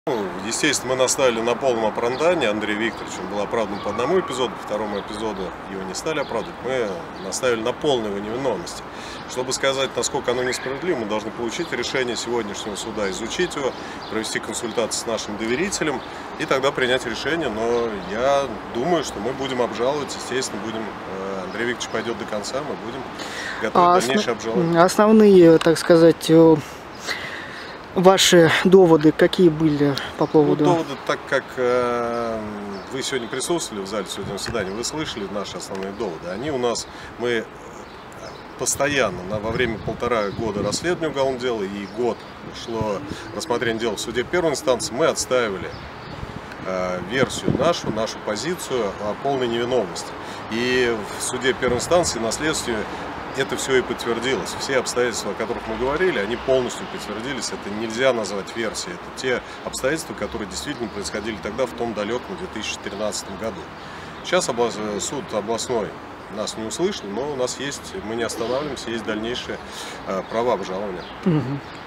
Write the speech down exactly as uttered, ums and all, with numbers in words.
Ну, естественно, мы наставили на полном оправдании Андрея Викторовича. Он был оправдан по одному эпизоду, по второму эпизоду его не стали оправдывать. Мы наставили на полной его невиновности. Чтобы сказать, насколько оно несправедливо, мы должны получить решение сегодняшнего суда, изучить его, провести консультации с нашим доверителем и тогда принять решение. Но я думаю, что мы будем обжаловать, естественно, будем, Андрей Викторович пойдет до конца, мы будем готовить а дальнейшее обжалование. Основные, так сказать, ваши доводы какие были по поводу? Ну, доводы, так как э, вы сегодня присутствовали в зале сегодня заседания, вы слышали наши основные доводы. Они у нас, мы постоянно, на, во время полтора года расследования уголовного дела и год шло рассмотрение дела в суде первой инстанции, мы отстаивали э, версию нашу, нашу позицию о полной невиновности. И в суде первой инстанции на следствии это все и подтвердилось. Все обстоятельства, о которых мы говорили, они полностью подтвердились. Это нельзя назвать версией. Это те обстоятельства, которые действительно происходили тогда, в том далеком две тысячи тринадцатом году. Сейчас облас... суд областной нас не услышал, но у нас есть, мы не останавливаемся, есть дальнейшие э, права обжалования. Угу.